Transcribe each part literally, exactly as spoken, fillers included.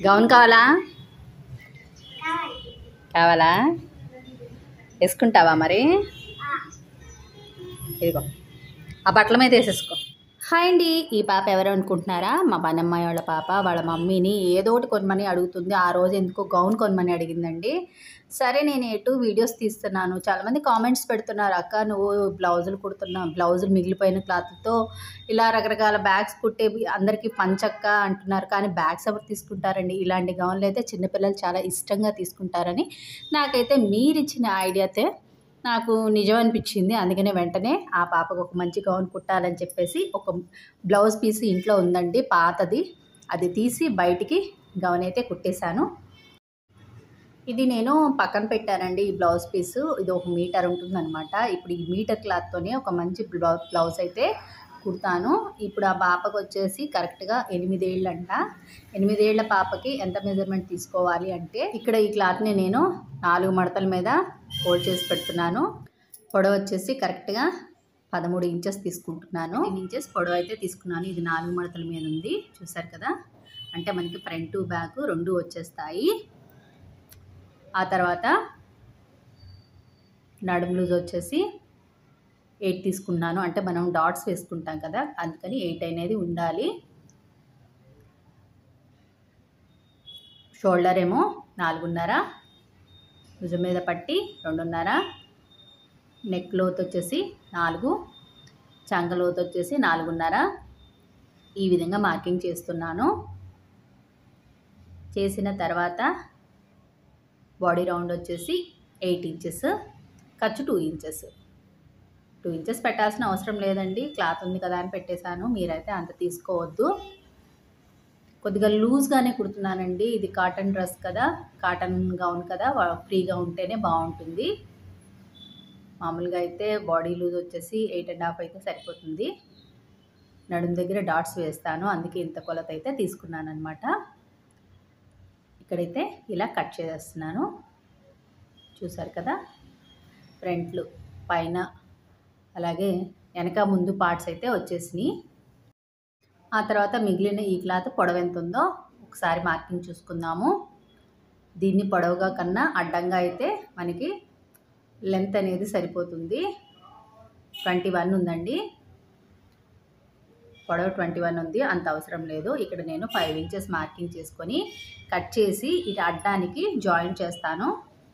Gown కావాలా కావాలా వేసుకుంటావా మరి? ఇదిగో ఆ బట్టల మీద వేసేసుకో. హాయ్ అండి, ఈ పాప ఎవరు అనుకుంటున్నారా? మా పనమ్మాయి వాళ్ళ పాప వాళ్ళ మమ్మీని ఏదో ఒకటి కొనమని అడుగుతుంది. ఆ రోజు ఎందుకో గౌన్ కొనమని అడిగిందండి. సరే నేను ఎటు వీడియోస్ తీస్తున్నాను. చాలామంది కామెంట్స్ పెడుతున్నారు, అక్క నువ్వు బ్లౌజులు కుడుతున్నావు, బ్లౌజులు మిగిలిపోయిన క్లాత్తో ఇలా రకరకాల బ్యాగ్స్ కుట్టే అందరికీ పంచక్క అంటున్నారు. కానీ బ్యాగ్స్ ఎవరు తీసుకుంటారండి? ఇలాంటి గౌన్లు అయితే చిన్నపిల్లలు చాలా ఇష్టంగా తీసుకుంటారని నాకైతే మీరు ఇచ్చిన ఐడియాతే నాకు నిజం అనిపించింది. అందుకనే వెంటనే ఆ పాపకు ఒక మంచి గౌన్ కుట్టాలని చెప్పేసి ఒక బ్లౌజ్ పీస్ ఇంట్లో ఉందండి పాతది, అది తీసి బయటికి గౌన్ అయితే కుట్టేశాను. ఇది నేను పక్కన పెట్టానండి ఈ బ్లౌజ్ పీసు. ఇది ఒక మీటర్ ఉంటుందన్నమాట. ఇప్పుడు ఈ మీటర్ క్లాత్తోనే ఒక మంచి బ్లౌ బ్లౌజ్ అయితే కుడతాను. ఇప్పుడు ఆ పాపకు వచ్చేసి కరెక్ట్గా ఎనిమిదేళ్ళంట. ఎనిమిదేళ్ల పాపకి ఎంత మెజర్మెంట్ తీసుకోవాలి అంటే, ఇక్కడ ఈ క్లాత్ని నేను నాలుగు మడతల మీద ఫోల్డ్ చేసి పెడుతున్నాను. పొడవు వచ్చేసి కరెక్ట్గా పదమూడు ఇంచెస్ తీసుకుంటున్నాను. ఎన్ని ఇంచెస్ పొడవు అయితే తీసుకున్నాను. ఇది నాలుగు మడతల మీద ఉంది, చూసారు కదా. అంటే మనకి ఫ్రంట్ బ్యాక్ రెండు వచ్చేస్తాయి. ఆ తర్వాత నడుము లూజ్ వచ్చేసి ఎయిట్ తీసుకున్నాను. అంటే మనం డాట్స్ వేసుకుంటాం కదా, అందుకని ఎయిట్ అనేది ఉండాలి. షోల్డర్ ఏమో నాలుగున్నర, భుజం మీద పట్టి రెండున్నర, నెక్ లోతు వచ్చేసి నాలుగు, చంక లోతు వచ్చేసి నాలుగున్నర. ఈ విధంగా మార్కింగ్ చేస్తున్నాను. చేసిన తర్వాత బాడీ రౌండ్ వచ్చేసి ఎయిట్ ఇంచెస్, ఖర్చు టూ ఇంచెస్. టూ ఇంచెస్ పెట్టాల్సిన అవసరం లేదండి, క్లాత్ ఉంది కదా అని పెట్టేశాను. మీరైతే అంత తీసుకోవద్దు. కొద్దిగా లూజ్గానే కుడుతున్నానండి. ఇది కాటన్ డ్రెస్ కదా, కాటన్ గౌన్ కదా, ఫ్రీగా ఉంటేనే బాగుంటుంది. మామూలుగా అయితే బాడీ లూజ్ వచ్చేసి ఎయిట్ అండ్ హాఫ్ అయితే సరిపోతుంది. నడుము దగ్గర డాట్స్ వేస్తాను, అందుకే ఇంత కొలత అయితే తీసుకున్నాను అనమాట. ఇక్కడైతే ఇలా కట్ చేసేస్తున్నాను, చూసారు కదా. ఫ్రంట్లు పైన అలాగే వెనక ముందు పార్ట్స్ అయితే వచ్చేసినాయి. ఆ తర్వాత మిగిలిన ఈ క్లాత్ పొడవు ఎంత ఉందో ఒకసారి మార్కింగ్ చూసుకుందాము. దీన్ని పొడవుగా కన్నా అడ్డంగా అయితే మనకి లెంత్ అనేది సరిపోతుంది. ట్వంటీ వన్ ఉందండి, పొడవు ట్వంటీ వన్ ఉంది, అంత అవసరం లేదు. ఇక్కడ నేను ఫైవ్ ఇంచెస్ మార్కింగ్ చేసుకొని కట్ చేసి ఇటు అడ్డానికి జాయిన్ చేస్తాను.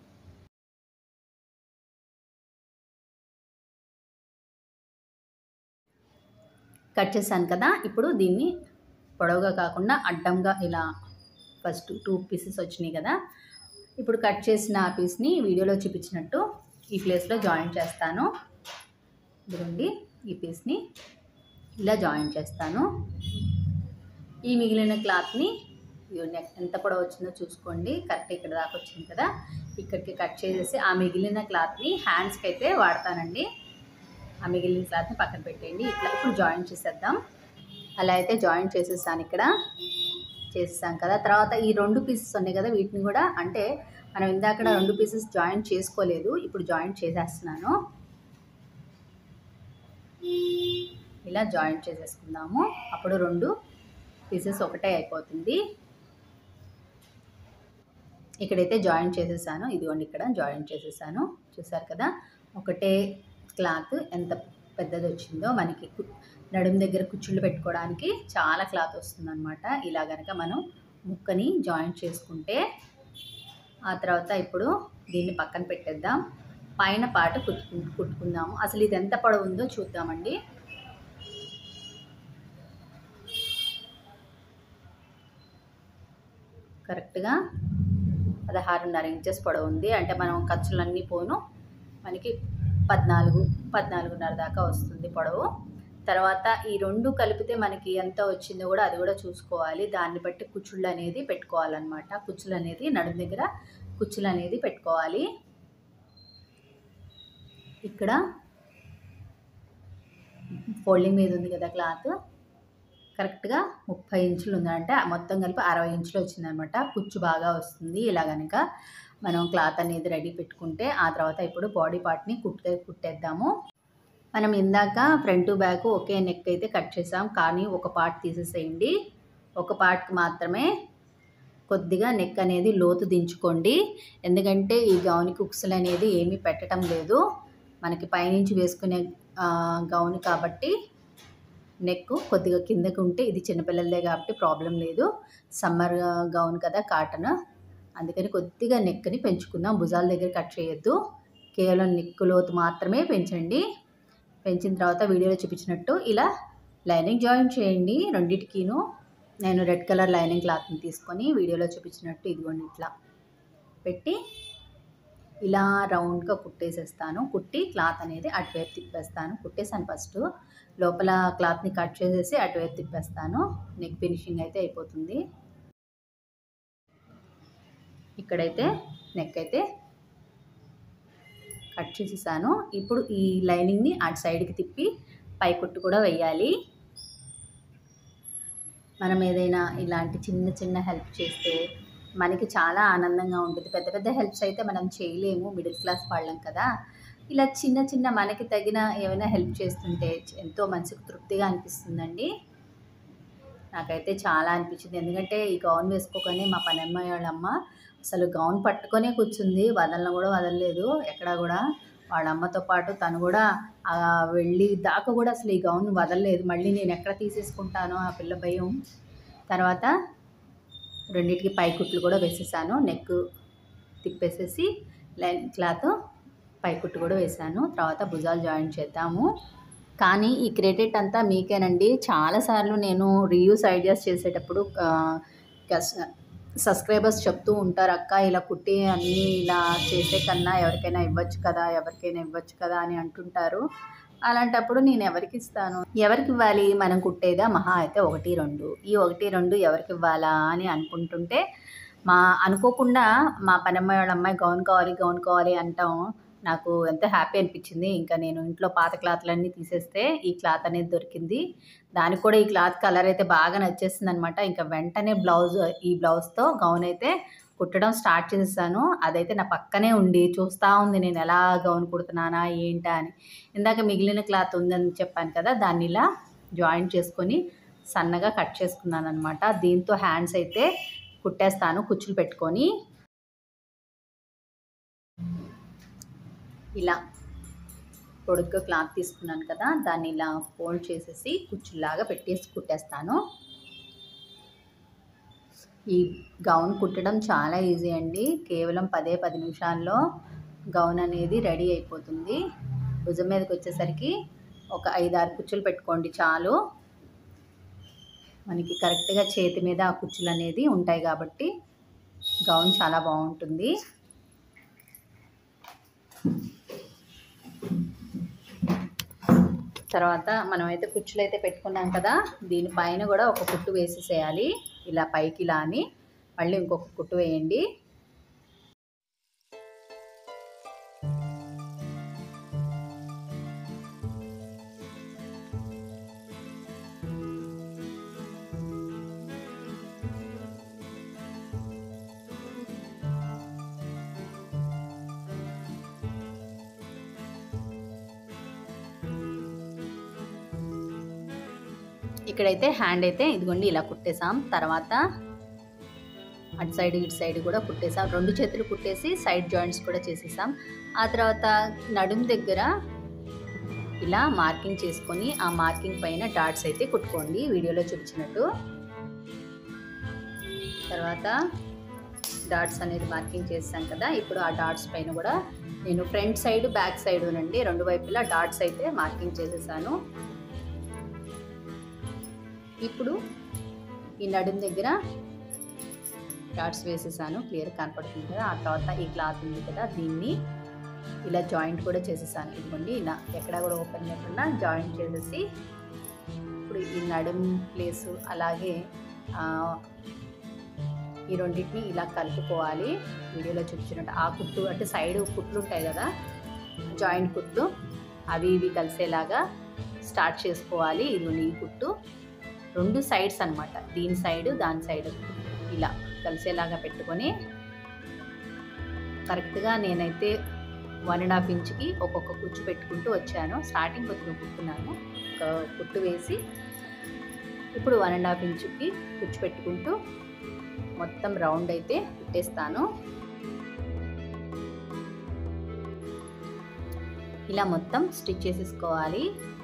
కట్ చేశాను కదా. ఇప్పుడు దీన్ని పొడవుగా కాకుండా అడ్డంగా ఇలా ఫస్ట్ టూ పీసెస్ వచ్చినాయి కదా. ఇప్పుడు కట్ చేసిన ఆ పీస్ని వీడియోలో చూపించినట్టు ఈ ప్లేస్లో జాయిన్ చేస్తాను. ఇదిగోండి, ఈ పీస్ని ఇలా జాయిన్ చేస్తాను. ఈ మిగిలిన క్లాత్ని నెక్ ఎంత పొడవు వచ్చిందో చూసుకోండి. కరెక్ట్ ఇక్కడ దాకా వచ్చింది కదా, ఇక్కడికి కట్ చేసేసి ఆ మిగిలిన క్లాత్ని హ్యాండ్స్కి అయితే వాడతానండి. ఆ మిగిలిన క్లాత్ని పక్కన పెట్టేయండి. ఇట్లా ఇప్పుడు జాయిన్ చేసేద్దాం. అలా అయితే జాయిన్ చేసేసాను, ఇక్కడ చేసేసాం కదా. తర్వాత ఈ రెండు పీసెస్ ఉన్నాయి కదా, వీటిని కూడా అంటే మనం ఇందాక రెండు పీసెస్ జాయిన్ చేసుకోలేదు, ఇప్పుడు జాయిన్ చేసేస్తున్నాను. ఇలా జాయిన్ చేసేసుకుందాము, అప్పుడు రెండు పీసెస్ ఒకటే అయిపోతుంది. ఇక్కడైతే జాయిన్ చేసేసాను, ఇదిగోండి ఇక్కడ జాయిన్ చేసేసాను, చూసారు కదా. ఒకటే క్లాత్ ఎంత పెద్దది వచ్చిందో, మనకి నడుము దగ్గర కుచ్చుళ్ళు పెట్టుకోవడానికి చాలా క్లాత్ వస్తుందన్నమాట. ఇలా కనుక మనం ముక్కని జాయిన్ చేసుకుంటే, ఆ తర్వాత ఇప్పుడు దీన్ని పక్కన పెట్టేద్దాం. పైన పాటు కుట్టు కుట్టుకుందాము. అసలు ఇది ఎంత పొడవు ఉందో చూద్దామండి. కరెక్ట్గా పదహారున్నర ఇంచెస్ పొడవు ఉంది. అంటే మనం ఖర్చులన్నీ పోను మనకి పద్నాలుగు పద్నాలుగున్నర దాకా వస్తుంది పొడవు. తర్వాత ఈ రెండు కలిపితే మనకి ఎంత వచ్చిందో కూడా అది కూడా చూసుకోవాలి. దాన్ని బట్టి కుచ్చుళ్ళు అనేది పెట్టుకోవాలన్నమాట. కుచ్చులు అనేది నడుము దగ్గర కుచ్చులు అనేది పెట్టుకోవాలి. ఇక్కడ ఫోల్డింగ్ మీద ఉంది కదా క్లాత్, కరెక్ట్గా ముప్పై ఇంచులు ఉందంటే మొత్తం కలిపి అరవై ఇంచులు వచ్చిందనమాట. కుచ్చు బాగా వస్తుంది ఇలా కనుక మనం క్లాత్ అనేది రెడీ పెట్టుకుంటే. ఆ తర్వాత ఇప్పుడు బాడీ పార్ట్ని కుట్టే కుట్టేద్దాము. మనం ఇందాక ఫ్రంట్ బ్యాక్ ఒకే నెక్ అయితే కట్ చేసాం, కానీ ఒక పార్ట్ తీసేసేయండి. ఒక పార్ట్కి మాత్రమే కొద్దిగా నెక్ అనేది లోతు దించుకోండి. ఎందుకంటే ఈ గౌన్కి ఉక్సులు అనేది ఏమీ పెట్టడం లేదు, మనకి పైనుంచి వేసుకునే గౌన్ కాబట్టి నెక్ కొద్దిగా కిందకు ఉంటే, ఇది చిన్నపిల్లలదే కాబట్టి ప్రాబ్లం లేదు, సమ్మర్ గౌన్ కదా కాటన్, అందుకని కొద్దిగా నెక్ని పెంచుకుందాం. భుజాల దగ్గర కట్ చేయొద్దు, కేవలం నెక్ లోతు మాత్రమే పెంచండి. పెంచిన తర్వాత వీడియోలో చూపించినట్టు ఇలా లైనింగ్ జాయిన్ చేయండి. రెండిటికిను నేను రెడ్ కలర్ లైనింగ్ క్లాత్ని తీసుకొని వీడియోలో చూపించినట్టు ఇదిగోండి ఇట్లా పెట్టి ఇలా రౌండ్గా కుట్టేసేస్తాను. కుట్టి క్లాత్ అనేది అటువైపు తిప్పేస్తాను. కుట్టేసాను ఫస్ట్, లోపల క్లాత్ని కట్ చేసేసి అటువైపు తిప్పేస్తాను. నెక్ ఫినిషింగ్ అయితే అయిపోతుంది. ఇక్కడైతే నెక్ అయితే కట్ చేసేసాను. ఇప్పుడు ఈ లైనింగ్ని అటు సైడ్కి తిప్పి పై కుట్టు కూడా వేయాలి. మనం ఏదైనా ఇలాంటి చిన్న చిన్న హెల్ప్ చేస్తే మనకి చాలా ఆనందంగా ఉంటుంది. పెద్ద పెద్ద హెల్ప్స్ అయితే మనం చేయలేము, మిడిల్ క్లాస్ వాళ్ళం కదా. ఇలా చిన్న చిన్న మనకి తగిన ఏమైనా హెల్ప్ చేస్తుంటే ఎంతో మనసుకు తృప్తిగా అనిపిస్తుందండి. నాకైతే చాలా అనిపించింది. ఎందుకంటే ఈ గౌన్ వేసుకోగానే మా పనమ్మాయి వాళ్ళమ్మ అసలు గౌన్ పట్టుకొనే కూర్చుంది, వదలను కూడా వదలలేదు ఎక్కడా కూడా. వాళ్ళ అమ్మతో పాటు తను కూడా వెళ్ళి దాకా కూడా అసలు ఈ గౌన్ వదలలేదు. మళ్ళీ నేను ఎక్కడ తీసేసుకుంటానో ఆ పిల్ల భయం. తర్వాత రెండింటికి పై కుట్లు కూడా వేసేసాను. నెక్ తిప్పేసేసి లైన్ క్లాత్ పై కుట్టు కూడా వేసాను. తర్వాత భుజాలు జాయిన్ చేద్దాము. కానీ ఈ క్రెడిట్ అంతా మీకేనండి. చాలాసార్లు నేను రీయూస్ ఐడియాస్ చేసేటప్పుడు సబ్స్క్రైబర్స్ చెప్తూ ఉంటారు, అక్క ఇలా కుట్టి అన్నీ ఇలా చేసే కన్నా ఎవరికైనా ఇవ్వచ్చు కదా, ఎవరికైనా ఇవ్వచ్చు కదా అని అంటుంటారు. అలాంటప్పుడు నేను ఎవరికి ఇస్తాను, ఎవరికి ఇవ్వాలి? మనం కుట్టేదా మహా అయితే ఒకటి రెండు, ఈ ఒకటి రెండు ఎవరికి ఇవ్వాలా అని అనుకుంటుంటే మా అనుకోకుండా మా పనమ్మాయి వాళ్ళ అమ్మాయి గౌన్ కావాలి గౌన్ కావాలి అంటాం. నాకు ఎంతో హ్యాపీ అనిపించింది. ఇంకా నేను ఇంట్లో పాత క్లాత్లన్నీ తీసేస్తే ఈ క్లాత్ అనేది దొరికింది. దానికి కూడా ఈ క్లాత్ కలర్ అయితే బాగా నచ్చేసింది అనమాట. ఇంకా వెంటనే బ్లౌజ్ ఈ బ్లౌజ్తో గౌన్ అయితే కుట్టడం స్టార్ట్ చేసేసాను. అదైతే నా పక్కనే ఉండి చూస్తూ ఉంది నేను ఎలా గౌన్ కుడుతున్నానా ఏంటా అని. ఇందాక మిగిలిన క్లాత్ ఉందని చెప్పాను కదా, దాన్ని ఇలా జాయింట్ చేసుకొని సన్నగా కట్ చేసుకున్నాను అనమాట. దీంతో హ్యాండ్స్ అయితే కుట్టేస్తాను కుచ్చులు పెట్టుకొని. ఇలా పొడుగ్గా క్లాత్ తీసుకున్నాను కదా, దాన్ని ఇలా ఫోల్డ్ చేసేసి కుచ్చులాగా పెట్టేసి కుట్టేస్తాను. ఈ గౌన్ కుట్టడం చాలా ఈజీ అండి. కేవలం పదే పది నిమిషాల్లో గౌన్ అనేది రెడీ అయిపోతుంది. భుజం మీదకి వచ్చేసరికి ఒక ఐదారు కుచ్చులు పెట్టుకోండి చాలు. మనకి కరెక్ట్గా చేతి మీద ఆ కుచ్చులు అనేది ఉంటాయి కాబట్టి గౌన్ చాలా బాగుంటుంది. తర్వాత మనమైతే కుచ్చులు అయితే పెట్టుకున్నాం కదా, దీనిపైన కూడా ఒక కుట్టు వేసేసేయాలి. ఇలా పైకి ఇలా అని మళ్ళీ ఇంకొక కుట్టు వేయండి. ఇక్కడైతే హ్యాండ్ అయితే ఇదిగోండి ఇలా కుట్టేసాం. తర్వాత అటు సైడ్ ఇటు సైడ్ కూడా కుట్టేసాం. రెండు చేతులు కుట్టేసి సైడ్ జాయింట్స్ కూడా చేసేసాం. ఆ తర్వాత నడుము దగ్గర ఇలా మార్కింగ్ చేసుకొని ఆ మార్కింగ్ పైన డాట్స్ అయితే కుట్టుకోండి వీడియోలో చూపించినట్టు. తర్వాత డాట్స్ అనేది మార్కింగ్ చేసాం కదా, ఇప్పుడు ఆ డాట్స్ పైన కూడా నేను ఫ్రంట్ సైడ్ బ్యాక్ సైడ్ నుండి రెండు వైపులా డాట్స్ అయితే మార్కింగ్ చేసేసాను. ఇప్పుడు ఈ నడుము దగ్గర డాట్స్ వేసేసాను, క్లియర్ కనపడుతుంది కదా. ఆ తర్వాత ఈ క్లాత్ ఉంది కదా, దీన్ని ఇలా జాయింట్ కూడా చేసేసాను. ఇదిగోండి ఇలా ఎక్కడా కూడా ఓపెన్ లేకుండా జాయింట్ చేసేసి ఇప్పుడు ఈ నడుము ప్లేసు అలాగే ఈ రెండింటిని ఇలా కలుపుకోవాలి వీడియోలో చూపించినట్టు. ఆ కుట్లు అంటే సైడ్ కుట్లు ఉంటాయి కదా జాయింట్ కుట్లు, అవి ఇవి కలిసేలాగా స్టార్ట్ చేసుకోవాలి. ఇదిగోండి ఈ కుట్టు రెండు సైడ్స్ అనమాట, దీని సైడ్ దాని సైడ్ ఇలా కలిసేలాగా పెట్టుకొని కరెక్ట్గా నేనైతే వన్ అండ్ హాఫ్ ఇంచ్కి ఒక్కొక్క కుచ్చు పెట్టుకుంటూ వచ్చాను. స్టార్టింగ్ కొద్దిగా కుట్టున్నాను, ఒక కుట్టు వేసి ఇప్పుడు వన్ అండ్ హాఫ్ ఇంచుకి కుచ్చు పెట్టుకుంటూ మొత్తం రౌండ్ అయితే పెట్టేస్తాను. ఇలా మొత్తం స్టిచ్ చేసేసుకోవాలి.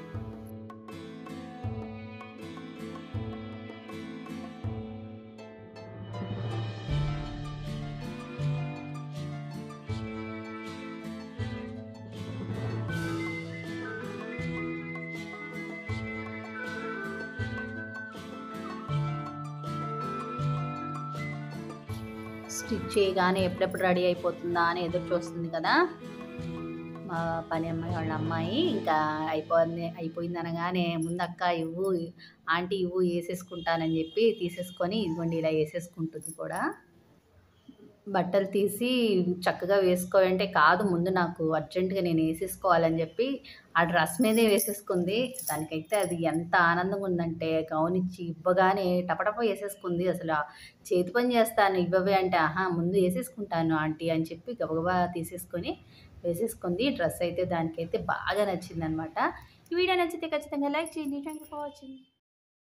స్టిచ్ చేయగానే ఎప్పుడెప్పుడు రెడీ అయిపోతుందా అని ఎదురు చూస్తుంది కదా మా పని అమ్మాయి వాళ్ళ అమ్మాయి. ఇంకా అయిపోయింది అయిపోయింది అనగానే ముందు అక్క ఇవ్వు ఆంటీ ఇవ్వు వేసేసుకుంటానని చెప్పి తీసేసుకొని ఇదిగోండి ఇలా వేసేసుకుంటుంది కూడా. బట్టలు తీసి చక్కగా వేసుకోవాలంటే కాదు, ముందు నాకు అర్జెంటుగా నేను వేసేసుకోవాలని చెప్పి ఆ డ్రెస్ మీదే వేసేసుకుంది. దానికైతే అది ఎంత ఆనందంగా ఉందంటే గౌన్ ఇచ్చి ఇవ్వగానే టపటప వేసేసుకుంది. అసలు చేతి పని చేస్తాను ఇవ్వవే అంటే, ఆహా ముందు వేసేసుకుంటాను ఆంటీ అని చెప్పి గబగబా తీసేసుకొని వేసేసుకుంది. డ్రెస్ అయితే దానికైతే బాగా నచ్చిందనమాట. ఈ వీడియో నచ్చితే ఖచ్చితంగా లైక్ చేయండి. Thank you for watching.